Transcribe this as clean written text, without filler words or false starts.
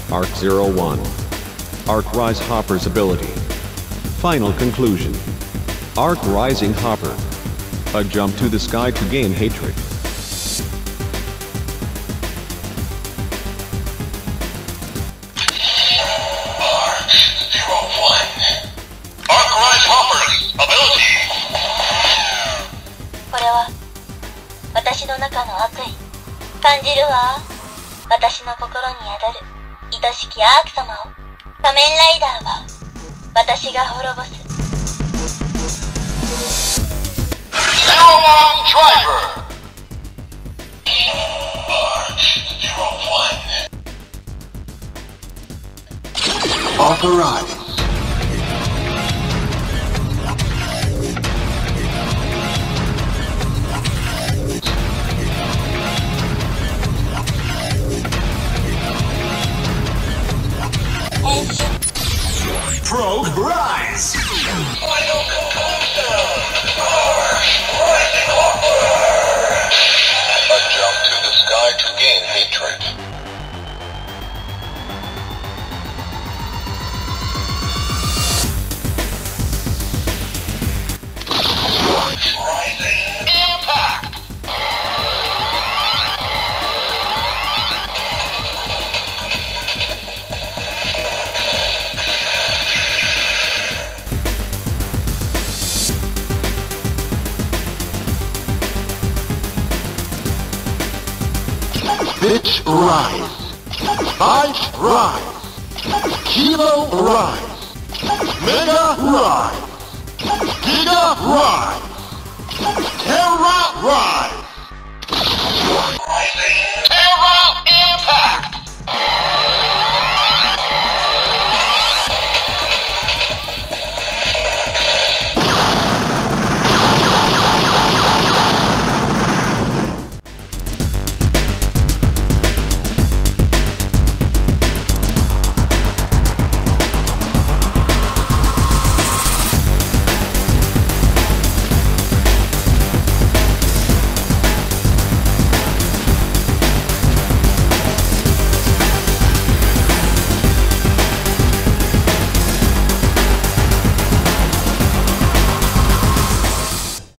Arc 01. Arc Rise Hopper's ability. Final conclusion. Arc Rising Hopper. A jump to the sky to gain hatred. Arc 01. Arc Rise Hopper's ability. これは私の中の悪意感じるわ。私の心に宿る愛しきアーク様を仮面ライダーは私が滅ぼす。 Zero Long Driver. Arc 01. Authorize. Probe Rise! Final conclusion! Rising Hopper! A jump to the sky to gain hatred. Rising Impact! Bitch Rise, Bites Rise, Kilo Rise, Mega Rise, Giga Rise, Terra Rise. Rising